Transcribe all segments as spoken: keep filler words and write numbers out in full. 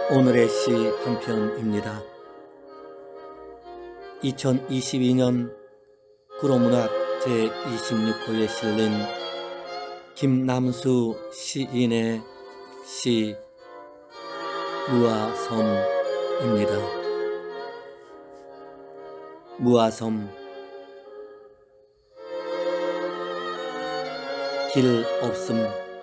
오늘의 시 한 편입니다. 이천이십이 년 구로문학 제이십육 호에 실린 김남수 시인의 시 무아섬입니다. 무아섬. 길 없음.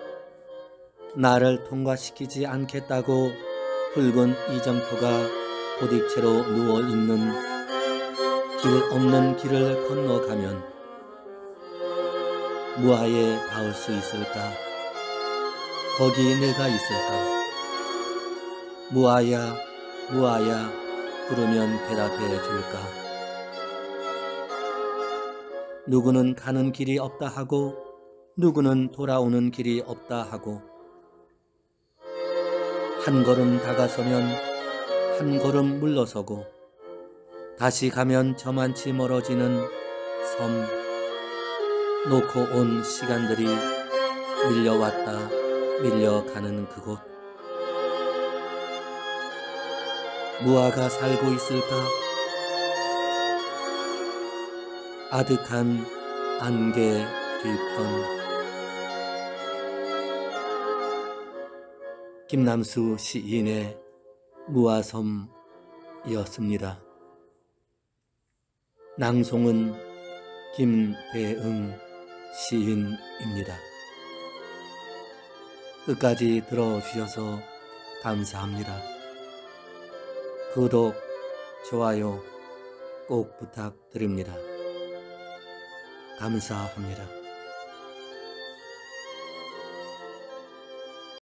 나를 통과시키지 않겠다고 붉은 이정표가 고딕체로 누워있는 길 없는 길을 건너가면 무아에 닿을 수 있을까? 거기 내가 있을까? 무아야, 무아야 부르면 대답해 줄까? 누구는 가는 길이 없다 하고 누구는 돌아오는 길이 없다 하고 한 걸음 다가서면 한 걸음 물러서고 다시 가면 저만치 멀어지는 섬. 놓고 온 시간들이 밀려왔다 밀려가는 그곳. 무아가 살고 있을까? 아득한 안개 뒤편. 김남수 시인의 무아섬이었습니다. 낭송은 김대응 시인입니다. 끝까지 들어주셔서 감사합니다. 구독, 좋아요 꼭 부탁드립니다. 감사합니다.